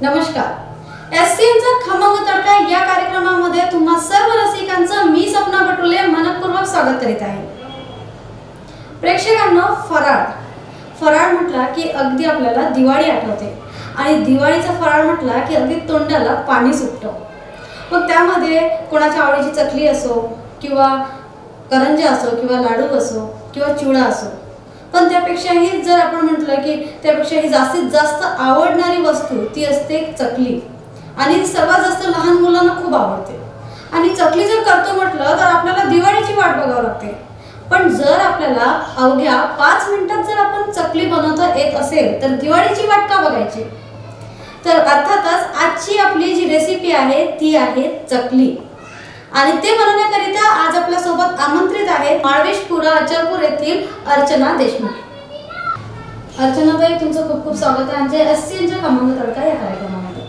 नमस्कार, एससीएनचा खमंग तडका या कार्यक्रमामध्ये तुम्हा सर्व रसिकांचं मी सपना बटुले मनपूर्वक स्वागत करीत आहे। प्रेक्षकांनो, फराळ म्हटला की अगदी आपल्याला दिवाळी आठवते आणि दिवाळीचा फराळ म्हटला की अगदी तोंडाला पाणी सुटतं। मग त्यामध्ये कोणाच्या आवडीची चकली असो किंवा करंजा असो किंवा लाडू असो किंवा चिवडा असो, पण त्यापेक्षाही जर आपण म्हटलं की त्यापेक्षाही जास्तीत जास्त आवडणारी वस्तू ती असते चकली आणि सर्वात जास्त लहान मुलांना खूप आवडते। आणि चकली जर करतो म्हटलं तर आपल्याला दिवाळीची वाट बघावी लागते, पण जर आपल्याला अवघ्या 5 मिनिटात जर आपण चकली बनवता येत असेल तर दिवाळीची वाट का बघायची। तर अर्थातच आजची आपली जी रेसिपी आहे ती आहे चकली आणि ते बनवण्याकरिता आज आपल्या सोबत आमंत्रित आहेत माळवेशपुरा अचलपूर येथील अर्चना देशमुख। अर्चना ताई, तुमचं खूप खूप स्वागत आहे आमच्या एससीएनच्या खमंग तडका या कार्यक्रमामध्ये।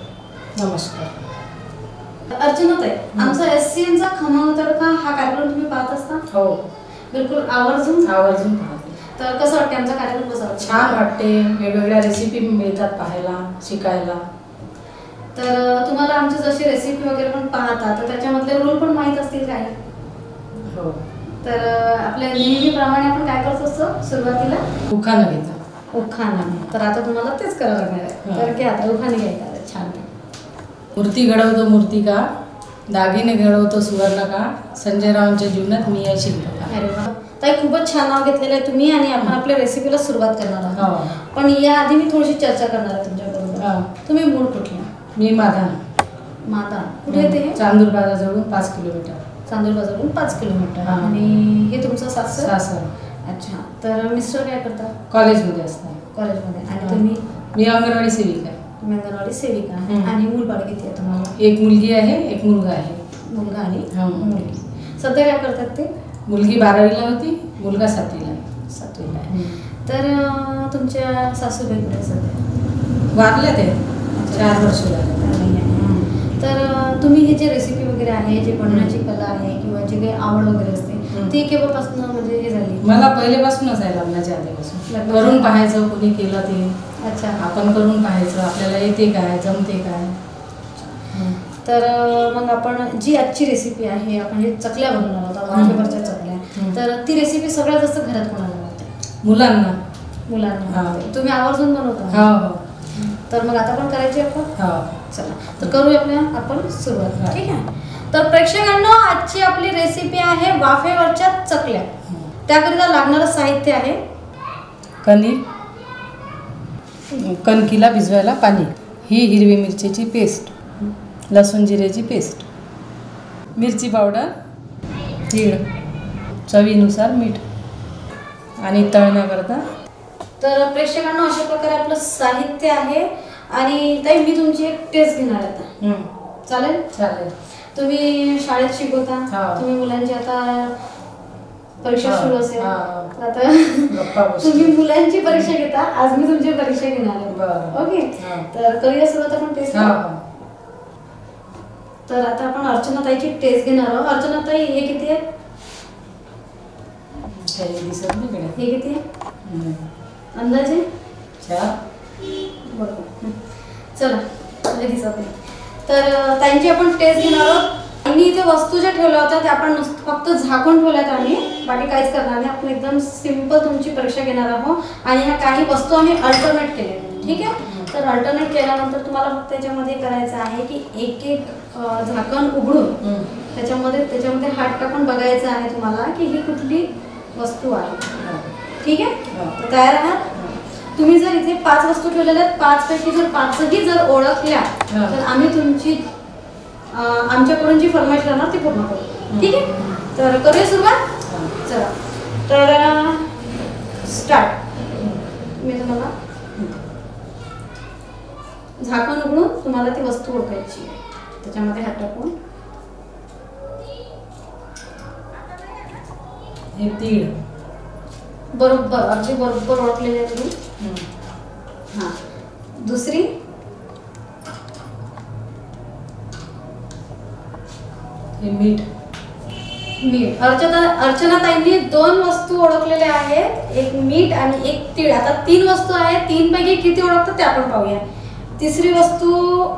नमस्कार अर्चना ताई, आमचा एससीएनचा खमंग तडका हा कार्यक्रम तुम्ही पाहत असता? हो, बिलकुल आवर्जून पाहते। तर कसं वाटतं आमचा कार्यक्रम? कसा वाटतो? छान वाटते, वेगवेगळ्या रेसिपी मिळतात पाहायला, शिकायला। तर तुम्हाला आमची जशी रेसिपी वगैरे पण पाहता तर त्याच्यामधले रूल पण माहीत असतील काही? हो। तर आपल्या नेहमीप्रमाणे आपण काय करत असतो सुरुवातीला? उखाणा घेतो। उखाणा। तर आता तुम्हाला तेच करावं लागणार आहे। तर घ्या आता उखाणे घ्यायचा आहे। छान। मूर्ती घडवतो मूर्तिका, दागिने घडवतो सुवर्ण का, संजय रावांच्या जीवनात मी आहे शिल्पकार। अरे वा ताई, खूपच छान नाव घेतलेलं आहे तुम्ही आणि आपण आपल्या रेसिपीला सुरुवात करणार आहोत। पण या आधी मी थोडीशी चर्चा करणार आहे तुमच्याबरोबर। तुम्ही मूळ कुठले? मी माधान। कुठे येते? चांदूर बाजाराजवळून 5 किलोमीटर। चांदूर बाजारावरून 5 किलोमीटर। आणि हे तुमचं सासर? अच्छा। तर मिस्टर काय करतात? कॉलेजमध्ये असतात। कॉलेजमध्ये। आणि तुम्ही? मी अंगणवाडी सेविका आहे। तुम्ही अंगणवाडी सेविका। आणि मूलबाळ किती आहे तुम्हाला? एक मुलगी आहे, एक मुलगा आहे। मुलगा आणि मुलगी। सध्या काय करतात ते? मुलगी 12वीला होती, मुलगा 7वीला आहे। 7वीला आहे। तर तुमच्या सासूबाई कुठे सध्या? वारल्या ते 4 वर्ष झाले। तर तुम्ही हे जे रेसिपी वगैरे आहे, जे बनवण्याची कला आहे किंवा जे काही आवड वगैरे असते ती केव्हापासून म्हणजे हे झाली? मला पहिलेपासूनच आहे, लग्नाच्या आधीपासून। करून पाहायचं, कोणी केलं ते। अच्छा। आपण करून पाहायचं, आपल्याला येते काय, जमते काय। तर मग आपण जी आजची रेसिपी आहे, आपण हे चकल्या बनवणार आहोत, वाफेवरच्या चकल्या। तर ती रेसिपी सगळ्यात जास्त घरात कोणाला आवडते? मुलांना। तुम्ही आवर्जून बनवता? हो। तर मग आता पण करायची आपण? हो। चला तर करूया आपण सुरुवात। ठीक आहे। तर प्रेक्षकांनो, आजची आपली रेसिपी आहे वाफेवरच्या चकल्या। त्याकरिता लागणारं साहित्य आहे कणकीला भिजवायला पाणी, ही हिरवी मिरचीची पेस्ट, लसूण जिऱ्याची पेस्ट, मिरची पावडर, तीळ, चवीनुसार मीठ आणि तळण्याकरता। तर प्रेक्षकांना अशा प्रकारे आपलं साहित्य आहे। आणि ताई, मी तुमची एक टेस्ट घेणार आता। चालेल? चालेल। तुम्ही शाळेत शिकवता, तुम्ही मुलांची आता परीक्षा सुरू असेल, आता तुम्ही मुलांची परीक्षा घेता, आज मी तुमची परीक्षा घेणार आहे। ओके। तर करूया सुरुवात आपण टेस्ट। तर आता आपण अर्चना ताईची टेस्ट घेणार आहोत। अर्चना ताई, हे किती आहे? हे किती आहे अंदाजे? 4। बरोबर। चला लगेच आपण तर ताईंची आपण टेस्ट घेणार आहोत। आणि इथे वस्तू ज्या ठेवल्या होत्या त्या आपण फक्त झाकून ठेवल्यात आम्ही, बाकी काहीच करणार नाही। आपण एकदम सिंपल तुमची परीक्षा घेणार आहोत आणि ह्या काही वस्तू आम्ही अल्टरनेट केले। ठीक आहे। तर अल्टरनेट केल्यानंतर तुम्हाला फक्त त्याच्यामध्ये करायचं आहे की एक एक झाकण उघडून त्याच्यामध्ये हात टाकून बघायचं आहे तुम्हाला की ही कुठली वस्तू आहे। ठीक आहे। तर तयार आहात? तुम्ही जर इथे 5 वस्तू ठेवलेल्या आहेत, 5 पैकी जर 5ही जर ओळखल्या तर आम्ही तुमची आमच्याकडून जी फरमाईश राहणार ती पूर्ण करू। ठीक आहे। तर करूया सुरुवात? चला तर स्टार्ट। मी तुम्हाला झाकण उघडून तुम्हाला ती वस्तू ओळखायची आहे, त्याच्यामध्ये हात टाकून। हे तीळ बरोबर, अगदी बरोबर ओळखलेले आहे तुम्ही। हां। दुसरी? हे मीठ। अर्चना ताईंनी 2 वस्तू ओळखलेल्या आहेत, एक मीठ आणि एक तीळ। आता 3 वस्तू आहेत, 3 पैकी किती ओळखतात ते आपण पाहूया। तिसरी वस्तू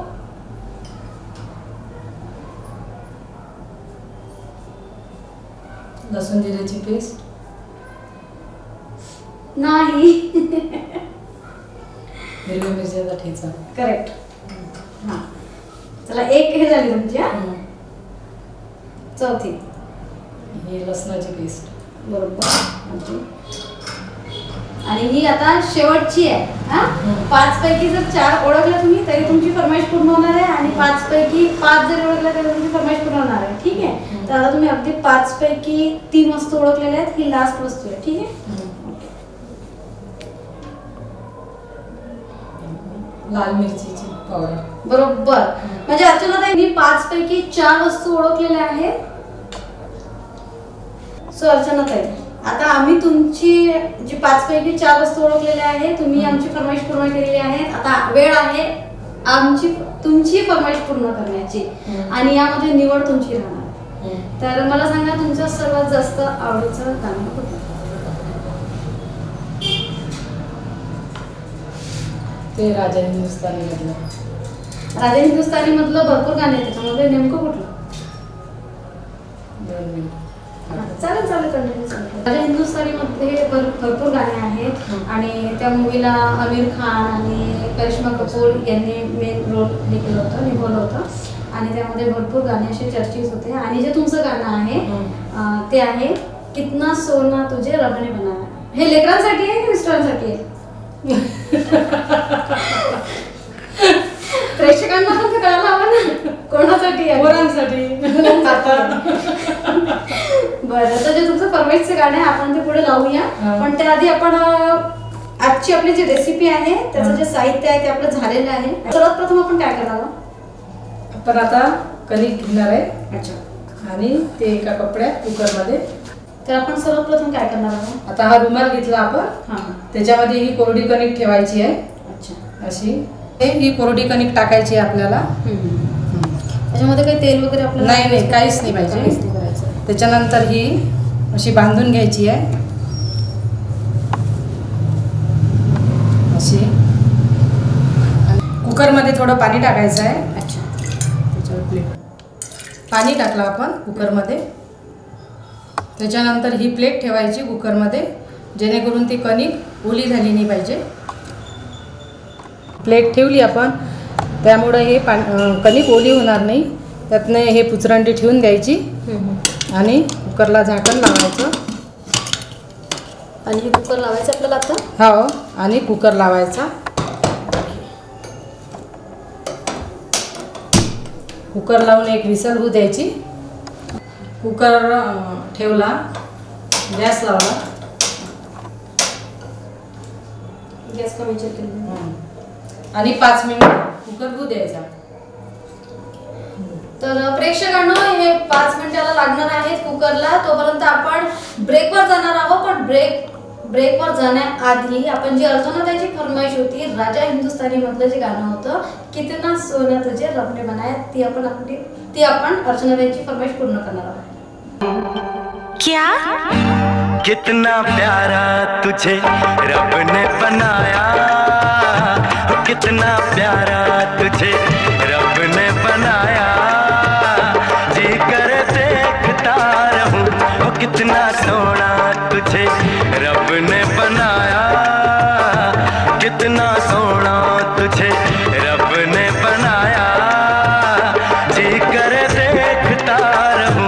लसूण जिऱ्याची पेस्ट नाही. हिरव्या मिरच्याचा ठेचा. करेक्ट. हा चला एक हे झाली तुमची. चौथी ही लसणाची पेस्ट. बरोबर. आणि ही आता शेवटची आहे. हा 5 पैकी जर 4 ओळखल्या तुम्ही तरी तुमची फरमाईश पूर्ण होणार आहे आणि 5 पैकी 5 जर ओळखल्या तरी तुमची फरमाईश पूर्ण होणार आहे. ठीक आहे. तर आता तुम्ही अगदी 5 पैकी 3 वस्तू ओळखलेल्या आहेत. ही लास्ट वस्तू आहे. ठीक आहे. लाल मिरचीची पावडर. बरोबर. म्हणजे अर्चनाताई 5 पैकी 4 वस्तू ओळखलेल्या आहेत. सो अर्चनाताई आता आम्ही तुमची जी 5 पैकी 4 वस्तू ओळखलेल्या आहेत, तुम्ही आमची फरमाईश पूर्ण केलेली आहे. आता वेळ आहे तुमची फरमाईश पूर्ण करण्याची आणि यामध्ये निवड तुमची राहणार. तर मला सांगा तुमचं सर्वात जास्त आवडीचं गाणं कुठलं? ते राजा हिंदुस्थानी मधलं. राजा हिंदुस्थानी मधलं भरपूर गाणे आहेत, त्याच्यामध्ये नेमकं कुठलं? 2 मिनिट. चालेल चालेल कंटिन्यू चालेल. राजा हिंदुस्थानी मध्ये भरपूर गाणे आहेत आणि त्या मूवीला आमिर खान आणि करिश्मा कपूर यांनी मेन रोल निभवलं होतं आणि त्यामध्ये भरपूर गाणे असे चर्चित होते. आणि जे तुमचं गाणं आहे ते आहे कितना सोना तुझे रब ने बनाया. हे लेकरांसाठी आहे की मिस्टरांसाठी आहे? प्रेक्षकांना पण ते कळायला हवं ना कोणासाठी आहे. पोरांसाठी. बरं. तर जे तुमचं फरमाईशचं गाणं आहे आपण ते पुढे लावूया. पण त्याआधी आपण आजची आपली जी रेसिपी आहे त्याचं जे साहित्य आहे ते आपलं झालेलं आहे. सर्वात प्रथम आपण काय करणार आहोत? आपण आता कणिक घेणार आहे. अच्छा. आणि ते एका कपड्यात कुकरमध्ये. तर आपण सर्वप्रथम काय करणार आहोत? आता हा रुमाल घेतला आपण. त्याच्यामध्ये ही कोरडी कणिक ठेवायची आहे. अच्छा. अशी ही कोरडी कणिक टाकायची आहे आपल्याला. त्याच्यामध्ये काही तेल वगैरे आपल्याला नाही काहीच नाही पाहिजे. त्याच्यानंतर ही अशी बांधून घ्यायची आहे अशी. कुकरमध्ये थोडं पाणी टाकायचं आहे. अच्छा. त्याच्यावर प्लेट पाणी टाकलं आपण कुकरमध्ये. त्याच्यानंतर ही प्लेट ठेवायची कुकरमध्ये जेणेकरून ती कणिक ओली झाली नाही पाहिजे. प्लेट ठेवली आपण त्यामुळं हे कणिक ओली होणार नाही. त्यातनं हे पुचरांडी ठेवून द्यायची आणि कुकरला झाकण लावायचं. आणि कुकर लावायचं आपल्याला आता. हो आणि कुकर लावायचा. कुकर लावून एक विसल होऊ द्यायची. कुकर ठेवला, गॅस लावला. गॅस कमी केला आणि 5 मिनिट कुकर होऊ द्यायचा. तर प्रेक्षकांनो हे 5 मिनिटाला लागणार आहेत कुकरला. तोपर्यंत आपण ब्रेकवर जाणार आहोत. पण ब्रेकवर जाण्याआधी आपण जी अर्चनाताईची फरमाईश होती राजा हिंदुस्थानी मधलं जे गाणं होतं कितना सोना तुझे रब ने बनाया ती आपण अर्चनाताईची फरमाईश पूर्ण करणार आहोत. क्या कितना प्यारा तुझे रब ने बनाया, कितना प्यारा तुझे रब ने बनाया, जी कर देखता रहूं, कितना सोना तुझे रब ने बनाया, कितना सोना तुझे रब ने बनाया, जी कर देखता रहूं।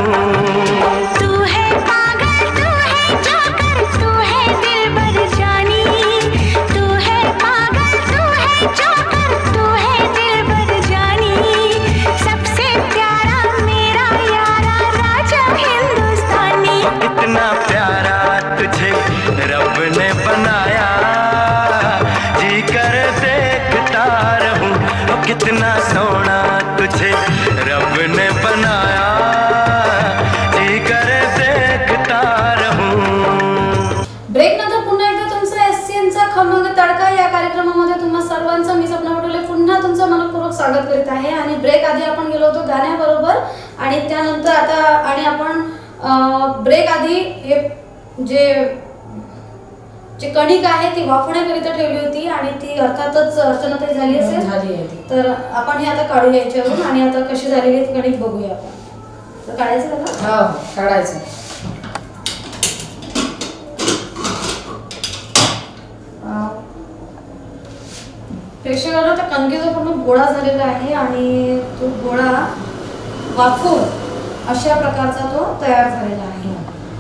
कितना प्यारा तुझे रब ने बनाया, जी कर देखता रहूं, कितना सोना तुझे रब ने बनाया, जी कर देखता रहूं. ब्रेक नंतर पुन्हा एकदा तुमचा एससीएनचा खमंग तडका या कार्यक्रमामध्ये तुम्हा सर्वांचं मी सपना पटोले पुन्हा तुमचं मनपूर्वक स्वागत करीत आहे. आणि ब्रेक आधी आपण गेलो होतो गाण्याबरोबर आणि त्यानंतर आता आणि आपण ब्रेक आधी हे जे जे कणिक आहे ती वाफवण्याकरिता ठेवली होती आणि ती अर्थातच अर्चनाताई झाली असेल. झाली आहे ती. तर आपण हे आता काढूया याच्यावरून आणि आता कशी झालेली ती कणिक बघूया आपण. तर काढायचं का? हो काढायचं. प्रेक्षकांना त्या कणकेचा पूर्ण गोळा झालेला आहे आणि तो गोळा वाफवून अशा प्रकारचा तो तयार झालेला आहे.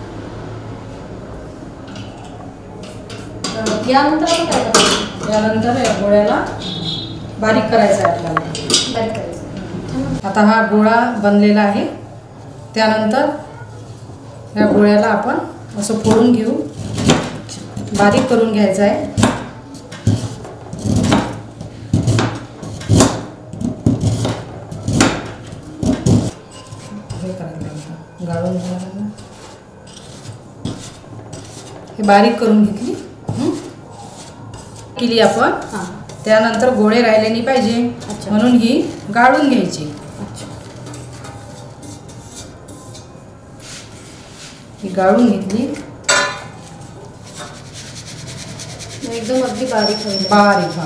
तर यानंतर आपण काय करायचं? यानंतर या गोळ्याला बारीक करायचं आहे आपल्याला. बारीक करायचं. आता हा गोळा बनलेला आहे. त्यानंतर या गोळ्याला आपण असं फोडून घेऊ, बारीक करून घ्यायचं आहे. गाळून घ्यायला हे बारीक करून घेतली केली आपण. हां. त्यानंतर गोळे राहिले नाही पाहिजे. अच्छा. म्हणून ही गाळून घ्यायची. अच्छा. ही गाळून घेतली. एकदम अगदी बारीक होईल. बारीक.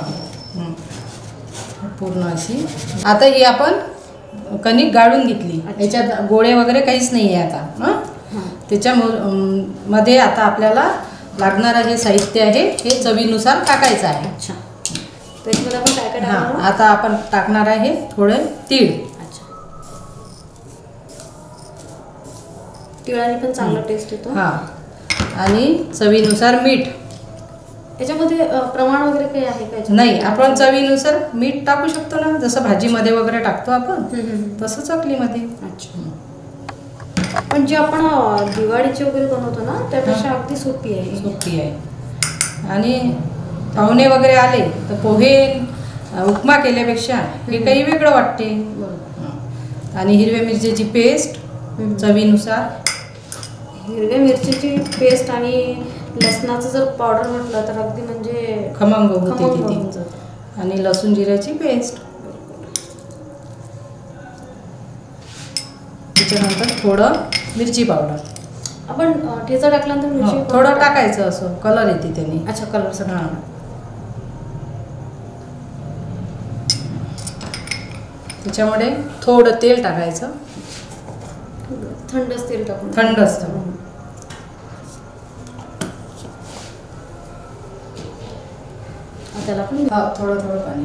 पूर्ण अशी. आता ही आपण कणिक गाळून घेतली. याच्यात गोळे वगैरे काहीच नाही आहे आता. हां. त्याच्या मध्ये आता आपल्याला लागणारं जे साहित्य आहे हे चवीनुसार टाकायचं आहे. अच्छा. त्याच्यामध्ये आपण काय काय टाकणार आहोत? आता आपण टाकणार आहे थोडं तीळ. अच्छा. तिळाने पण चांगला टेस्ट येतो. हां. आणि चवीनुसार मीठ. याच्यामध्ये प्रमाण वगैरे काही आहे का याच्यामध्ये? नाही, आपण चवीनुसार मीठ टाकू शकतो ना, जसं भाजीमध्ये वगैरे टाकतो आपण तसं चकलीमध्ये. अच्छा. पण जे आपण दिवाळीचे वगैरे बनवतो ना त्यापेक्षा अगदी सोपी आहे. सोपी आहे. आणि पाहुणे वगैरे आले तर पोहे उपमा केल्यापेक्षा हे काही वेगळं वाटते. आणि हिरव्या मिरचीची पेस्ट चवीनुसार. हिरव्या मिरचीची पेस्ट आणि लसणाचं जर पावडर म्हटलं तर अगदी म्हणजे खमंग होते होऊन ती. जातं. आणि लसूण जिऱ्याची पेस्ट. त्याच्यानंतर थोडं मिरची पावडर. आपण ठेचा टाकल्यानंतर मिरची थोडं पावडर टाकायचं, असं कलर येते त्याने. अच्छा, कलर सगळं. हां. त्याच्यामध्ये थोडं तेल टाकायचं. थंडच तेल टाकून. थंड असतं. त्याला पण थोडं थोडं पाणी.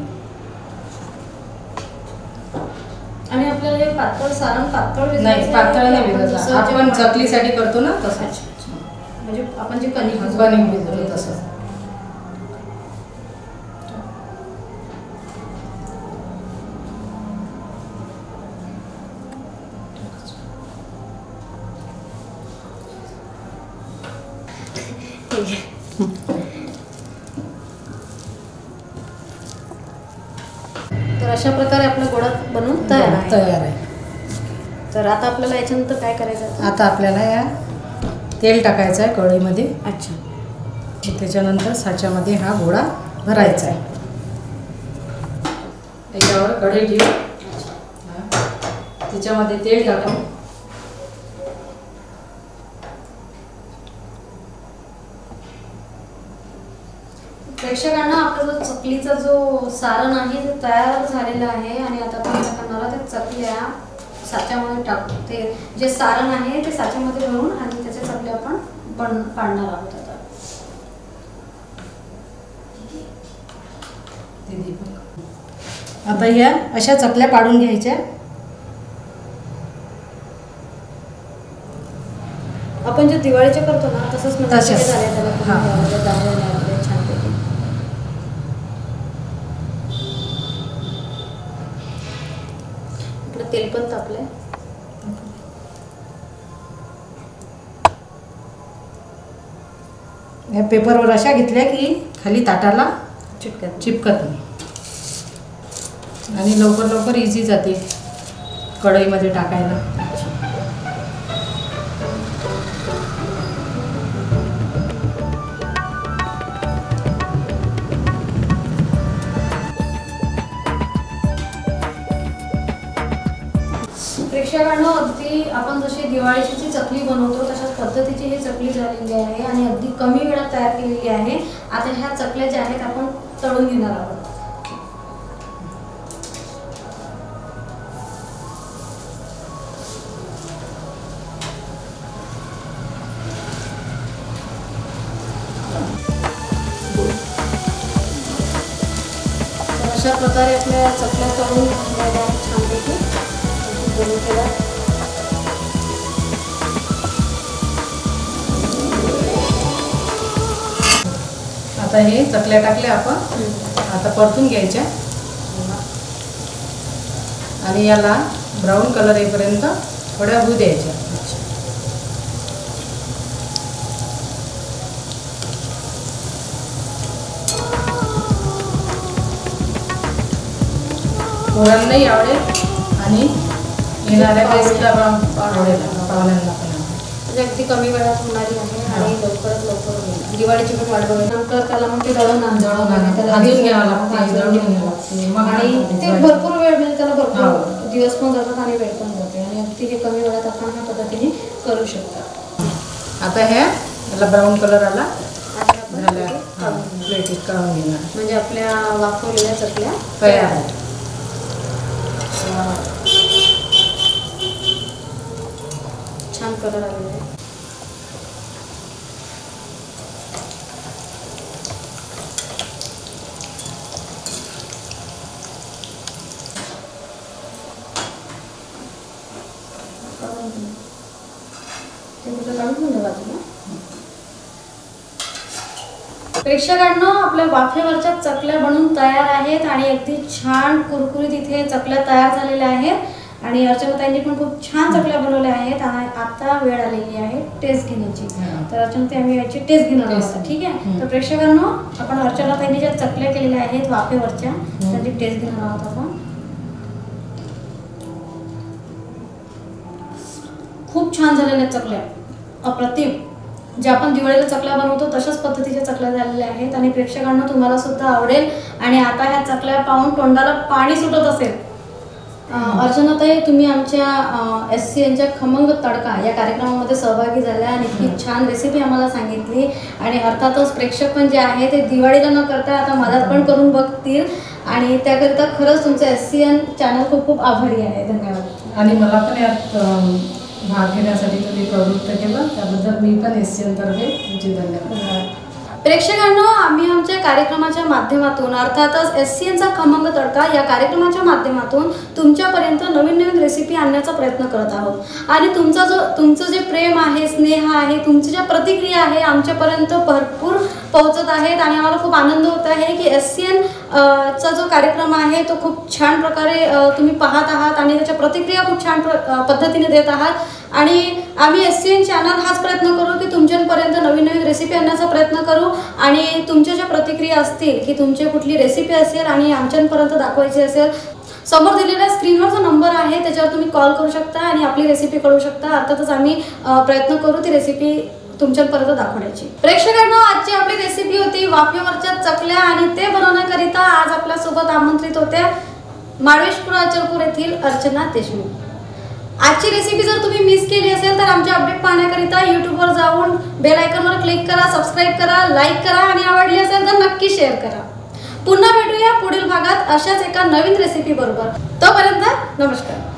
आणि आपल्याला हे पातळ सारण पातळ नाही, पातळ नाही भिजवायचं. आपण चकलीसाठी करतो ना तसं. म्हणजे आपण जे कणिक भिजवतो तसं. तर अशा प्रकारे आपला गोळा बनवून तयार आहे. तर आता आपल्याला याच्यानंतर काय करायचं? आता आपल्याला या तेल टाकायचं आहे कढईमध्ये. अच्छा. त्याच्यानंतर साच्यामध्ये हा गोळा भरायचा आहे. त्याच्यावर कढई ठेवू. त्याच्यामध्ये तेल टाकू. प्रेक्षकांना आपला जो चकलीचा जो सारण आहे ते तयार झालेलं आहे आणि आता आपण काय करणार त्या चकल्या साच्यामध्ये टाकू. ते जे सारण आहे ते साच्यामध्ये भरून आणि त्याच्या चकल्या आपण पाडणार आहोत. आता ह्या अशा चकल्या पाडून घ्यायच्या. आपण जे दिवाळीचे करतो ना तसंच तशाच. छानपैकी. आपलं तेल पण तापलंय. या पेपरवर अशा घेतल्या की खाली ताटाला चिपकत नाही आणि लवकर लवकर इझी जाते कढईमध्ये टाकायला. प्रेक्षकांनो, अगदी आपण जशी दिवाळीची जी चकली बनवतो तशाच पद्धतीची ही चकली झालेली आहे आणि अगदी कमी वेळात तयार केलेली आहे. आता ह्या चकल्या ज्या आहेत आपण तळून घेणार आहोत. अशा प्रकारे आपल्या चकल्या तळून घ्यायला छानपैकी बनवून केला. आता हे चकल्या टाकल्या आपण. आता परतून घ्यायच्या आणि याला ब्राऊन कलर येईपर्यंत थोड्या होऊ द्यायच्या. पोरांनाही आवडेल आणि येणाऱ्या गेस्टला आवडेल, पाहुण्यांना पण. अगदी कमी वेळात होणारी आहे आणि लवकरात लवकर होईल. दिवाळीची पण वाट बघायला नंतर त्याला मग ते दळून भाजून घ्यावं लागते आणि ते भरपूर वेळ म्हणजे त्याला भरपूर दिवस पण जातात आणि वेळ पण जाते आणि अगदी हे कमी वेळात आपण ह्या पद्धतीने करू शकतो. आता ह्या याला ब्राऊन कलर आला प्लेटीत काढून घेणार म्हणजे आपल्या वाफवलेल्या चकल्या तयार आहेत. छान कलर आलेला आहे. प्रेक्षकांनो, आपल्या वाफेवरच्या चकल्या बनवून तयार आहेत आणि अगदी छान कुरकुरीत इथे चकल्या तयार झालेल्या आहेत आणि अर्चनाताईंनी पण खूप छान चकल्या बनवल्या आहेत. आणि आता वेळ आलेली आहे टेस्ट घेण्याची. तर अर्चनाताई, आम्ही याची टेस्ट घेणार आहोत. ठीक आहे. तर प्रेक्षकांनो, आपण अर्चनाताईंनी ज्या चकल्या केलेल्या आहेत वाफेवरच्या त्याची टेस्ट घेणार आहोत आपण. खूप छान झालेल्या चकल्या, अप्रतिम. जे आपण दिवाळीला चकल्या बनवतो तशाच पद्धतीच्या चकल्या झालेल्या आहेत आणि प्रेक्षकांना तुम्हाला सुद्धा आवडेल. आणि आता ह्या चकल्या पाहून तोंडाला पाणी सुटत असेल. अर्चनाताई, तुम्ही आमच्या SCNच्या खमंग तडका या कार्यक्रमामध्ये सहभागी झाल्या आणि इतकी छान रेसिपी आम्हाला सांगितली. आणि अर्थातच प्रेक्षक पण जे आहे ते दिवाळीला न करता आता मदत पण करून बघतील आणि त्याकरिता खरंच तुमचं SCN चॅनल खूप खूप आभारी आहे. धन्यवाद. आणि मला पण यात भाग घेण्यासाठी तुम्ही प्रवृत्त केलं त्याबद्दल मी पण SCN तर्फे तुमचे धन्यवाद. प्रेक्षकांनो, आम्ही आमच्या कार्यक्रमाच्या माध्यमातून अर्थातच SCNचा खमंग तडका या कार्यक्रमाच्या माध्यमातून तुमच्यापर्यंत नवीन नवीन रेसिपी आणण्याचा प्रयत्न करत आहोत आणि तुमचं जे प्रेम आहे, स्नेह आहे, तुमच्या ज्या प्रतिक्रिया आहे आमच्यापर्यंत भरपूर पोहोचत आहेत आणि आम्हाला खूप आनंद होत आहे की SCN चा जो कार्यक्रम आहे तो खूप छान प्रकारे तुम्ही पाहत आहात आणि त्याच्या प्रतिक्रिया खूप छान पद्धतीने देत आहात. आणि आम्ही SCN चॅनल हाच प्रयत्न करू की तुमच्यापर्यंत नवीन नवीन रेसिपी आणण्याचा प्रयत्न करू आणि तुमच्या ज्या प्रतिक्रिया असतील की तुमची कुठली रेसिपी असेल आणि आमच्यापर्यंत दाखवायची असेल, समोर दिलेल्या स्क्रीनवर जो नंबर आहे त्याच्यावर तुम्ही कॉल करू शकता आणि आपली रेसिपी कळू शकता. अर्थातच आम्ही प्रयत्न करू ती रेसिपी तुमच्यापर्यंत दाखवण्याची. प्रेक्षकांनो, आजची आपली रेसिपी होती वाफेवरच्या चकल्या आणि ते बनवण्याकरिता आज आपल्यासोबत आमंत्रित होत्या माळवेशपूर अचलपूर येथील अर्चना देशमुख. आजची रेसिपी जर तुम्ही मिस केली असेल तर आमचे अपडेट पाहण्याकरिता यूट्यूबवर जाऊन बेल आयकॉनवर क्लिक करा, सबस्क्राईब करा, लाईक करा आणि आवडली असेल तर नक्की शेअर करा. पुन्हा भेटूया पुढील भागात अशाच एका नवीन रेसिपी बरोबर. तोपर्यंत नमस्कार.